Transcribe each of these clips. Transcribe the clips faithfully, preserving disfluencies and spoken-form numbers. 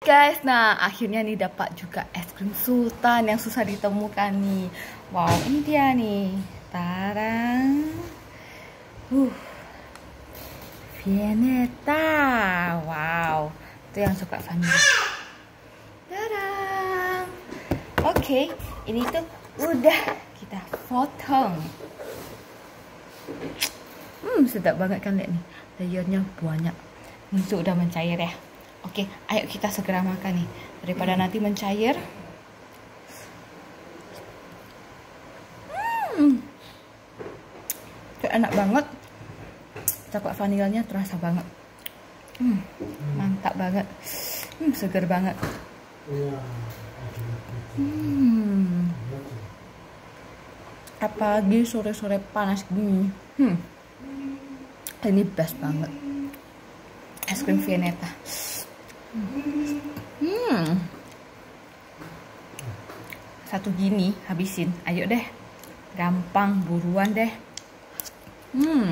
guys, nah akhirnya nih dapat juga es krim sultan yang susah ditemukan nih. Wow, ini dia nih. Tarang. Uh. Viennetta. Wow, itu yang suka vanilla. Tarang. Oke, okay, ini tuh udah kita potong. Hmm, sedap banget kan, lihat nih. Layernya banyak. Ini tuh udah mencair ya. Oke, ayo kita segera makan nih. Daripada nanti mencair. Hmm. Enak banget. Coklat vanilanya terasa banget. Hmm, mantap banget. Hmm, seger banget. Hmm. Apalagi sore-sore panas gini. Hmm. Ini best banget. Es krim Viennetta. Hmm. Satu gini habisin. Ayo deh. Gampang, buruan deh. Hmm.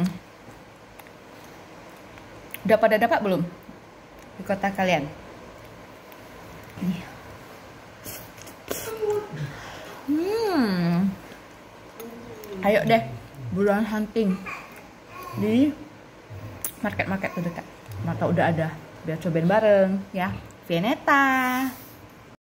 Udah pada dapat belum? Di kota kalian? Nih. Hmm. Ayo deh, buruan hunting di market-market terdekat. Mata udah ada. Biar cobain bareng ya. Viennetta.